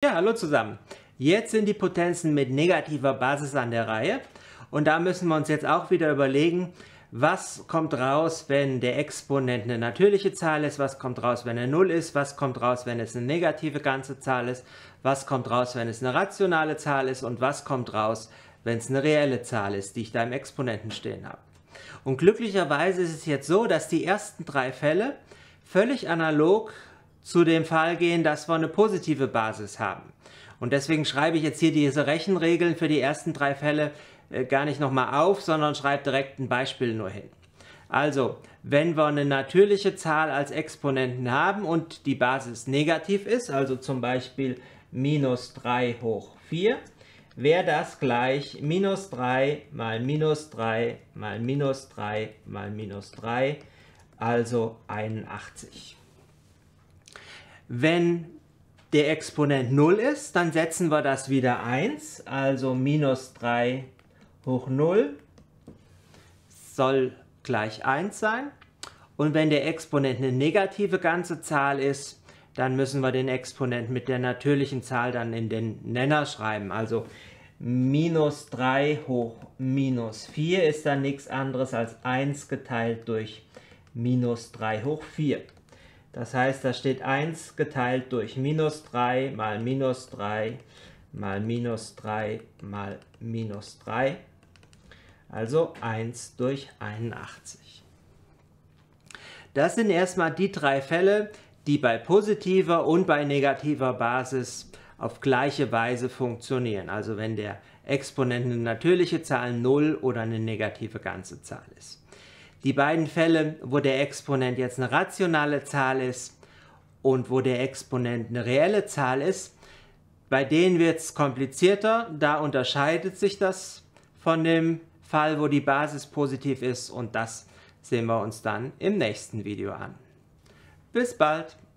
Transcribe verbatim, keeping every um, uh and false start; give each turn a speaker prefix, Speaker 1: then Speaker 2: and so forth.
Speaker 1: Ja, hallo zusammen. Jetzt sind die Potenzen mit negativer Basis an der Reihe und da müssen wir uns jetzt auch wieder überlegen, was kommt raus, wenn der Exponent eine natürliche Zahl ist, was kommt raus, wenn er null ist, was kommt raus, wenn es eine negative ganze Zahl ist, was kommt raus, wenn es eine rationale Zahl ist und was kommt raus, wenn es eine reelle Zahl ist, die ich da im Exponenten stehen habe. Und glücklicherweise ist es jetzt so, dass die ersten drei Fälle völlig analog zu dem Fall gehen, dass wir eine positive Basis haben. Und deswegen schreibe ich jetzt hier diese Rechenregeln für die ersten drei Fälle äh, gar nicht nochmal auf, sondern schreibe direkt ein Beispiel nur hin. Also, wenn wir eine natürliche Zahl als Exponenten haben und die Basis negativ ist, also zum Beispiel minus drei hoch vier, wäre das gleich minus drei mal minus drei mal minus drei mal minus drei, also einundachtzig. Wenn der Exponent null ist, dann setzen wir das wieder eins, also minus drei hoch null soll gleich eins sein. Und wenn der Exponent eine negative ganze Zahl ist, dann müssen wir den Exponent mit der natürlichen Zahl dann in den Nenner schreiben. Also minus drei hoch minus vier ist dann nichts anderes als eins geteilt durch minus drei hoch vier. Das heißt, da steht eins geteilt durch minus drei mal minus drei mal minus drei mal minus drei, also eins durch einundachtzig. Das sind erstmal die drei Fälle, die bei positiver und bei negativer Basis auf gleiche Weise funktionieren. Also wenn der Exponent eine natürliche Zahl null oder eine negative ganze Zahl ist. Die beiden Fälle, wo der Exponent jetzt eine rationale Zahl ist und wo der Exponent eine reelle Zahl ist, bei denen wird es komplizierter. Da unterscheidet sich das von dem Fall, wo die Basis positiv ist, und das sehen wir uns dann im nächsten Video an. Bis bald!